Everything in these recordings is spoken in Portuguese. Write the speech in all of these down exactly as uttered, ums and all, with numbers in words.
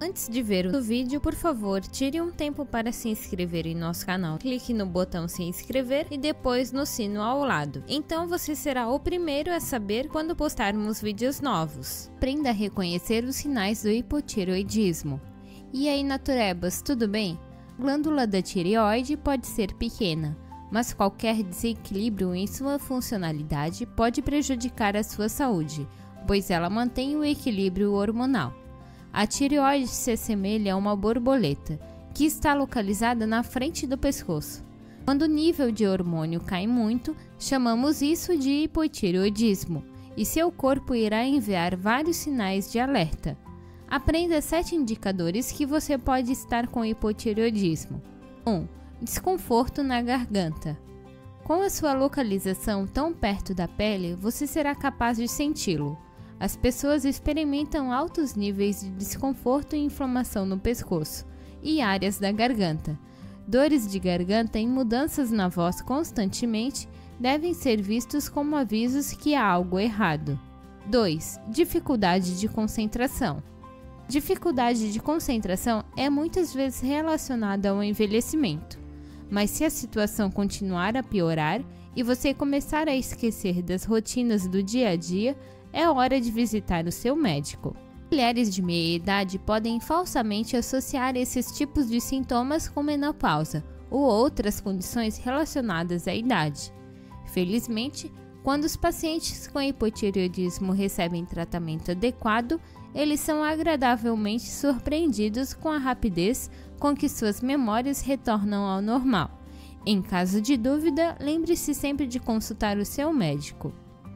Antes de ver o vídeo, por favor, tire um tempo para se inscrever em nosso canal. Clique no botão se inscrever e depois no sino ao lado. Então você será o primeiro a saber quando postarmos vídeos novos. Aprenda a reconhecer os sinais do hipotireoidismo. E aí, naturebas, tudo bem? A glândula da tireoide pode ser pequena, mas qualquer desequilíbrio em sua funcionalidade pode prejudicar a sua saúde, pois ela mantém o equilíbrio hormonal. A tireoide se assemelha a uma borboleta, que está localizada na frente do pescoço. Quando o nível de hormônio cai muito, chamamos isso de hipotireoidismo, e seu corpo irá enviar vários sinais de alerta. Aprenda sete indicadores que você pode estar com hipotireoidismo. um. Desconforto na garganta. Com a sua localização tão perto da pele, você será capaz de senti-lo. As pessoas experimentam altos níveis de desconforto e inflamação no pescoço e áreas da garganta. Dores de garganta e mudanças na voz constantemente devem ser vistos como avisos que há algo errado. dois. Dificuldade de concentração. Dificuldade de concentração é muitas vezes relacionada ao envelhecimento, mas se a situação continuar a piorar e você começar a esquecer das rotinas do dia a dia, é hora de visitar o seu médico. Mulheres de meia idade podem falsamente associar esses tipos de sintomas com menopausa ou outras condições relacionadas à idade. Felizmente, quando os pacientes com hipotireoidismo recebem tratamento adequado, eles são agradavelmente surpreendidos com a rapidez com que suas memórias retornam ao normal. Em caso de dúvida, lembre-se sempre de consultar o seu médico.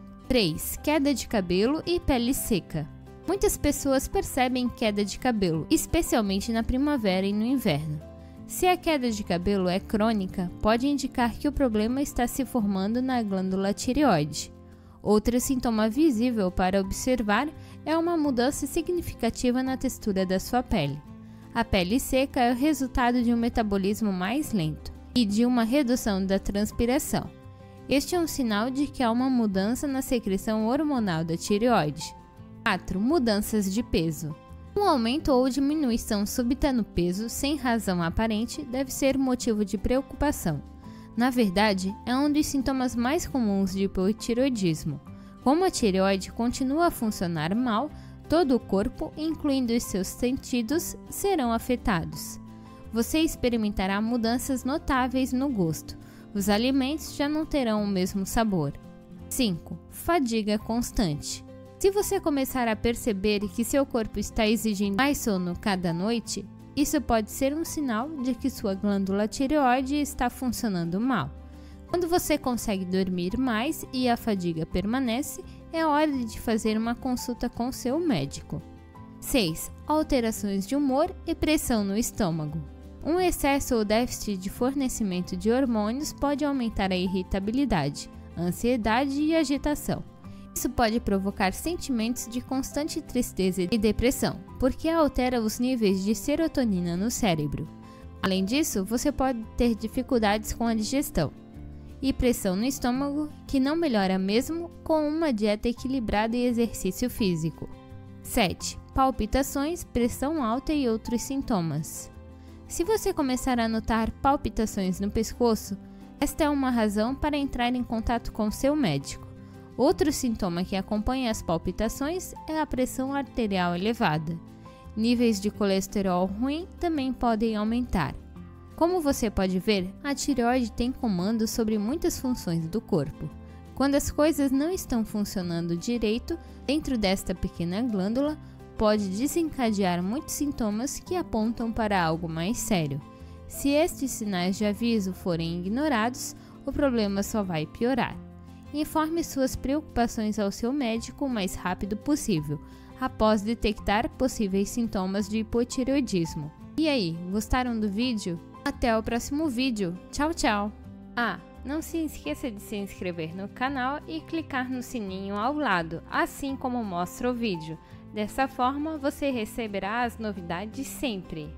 três. Queda de cabelo e pele seca. Muitas pessoas percebem queda de cabelo, especialmente na primavera e no inverno. Se a queda de cabelo é crônica, pode indicar que o problema está se formando na glândula tireoide. Outro sintoma visível para observar é uma mudança significativa na textura da sua pele. A pele seca é o resultado de um metabolismo mais lento e de uma redução da transpiração. Este é um sinal de que há uma mudança na secreção hormonal da tireoide. quatro. Mudanças de peso. Um aumento ou diminuição súbita no peso, sem razão aparente, deve ser motivo de preocupação. Na verdade, é um dos sintomas mais comuns de hipotireoidismo. Como a tireoide continua a funcionar mal, todo o corpo, incluindo os seus sentidos, serão afetados. Você experimentará mudanças notáveis no gosto. Os alimentos já não terão o mesmo sabor. cinco. Fadiga constante. Se você começar a perceber que seu corpo está exigindo mais sono cada noite, isso pode ser um sinal de que sua glândula tireoide está funcionando mal. Quando você consegue dormir mais e a fadiga permanece, é hora de fazer uma consulta com seu médico. seis. Alterações de humor e pressão no estômago. Um excesso ou déficit de fornecimento de hormônios pode aumentar a irritabilidade, ansiedade e agitação. Isso pode provocar sentimentos de constante tristeza e depressão, porque altera os níveis de serotonina no cérebro. Além disso, você pode ter dificuldades com a digestão e pressão no estômago, que não melhora mesmo com uma dieta equilibrada e exercício físico. sete. Palpitações, pressão alta e outros sintomas. Se você começar a notar palpitações no pescoço, esta é uma razão para entrar em contato com seu médico. Outro sintoma que acompanha as palpitações é a pressão arterial elevada. Níveis de colesterol ruim também podem aumentar. Como você pode ver, a tireoide tem comando sobre muitas funções do corpo. Quando as coisas não estão funcionando direito dentro desta pequena glândula, pode desencadear muitos sintomas que apontam para algo mais sério. Se estes sinais de aviso forem ignorados, o problema só vai piorar. Informe suas preocupações ao seu médico o mais rápido possível, após detectar possíveis sintomas de hipotireoidismo. E aí, gostaram do vídeo? Até o próximo vídeo. Tchau, tchau! Ah, não se esqueça de se inscrever no canal e clicar no sininho ao lado, assim como mostra o vídeo. Dessa forma, você receberá as novidades sempre.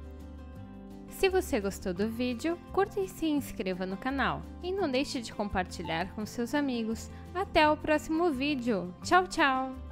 Se você gostou do vídeo, curta e se inscreva no canal. E não deixe de compartilhar com seus amigos. Até o próximo vídeo. Tchau, tchau!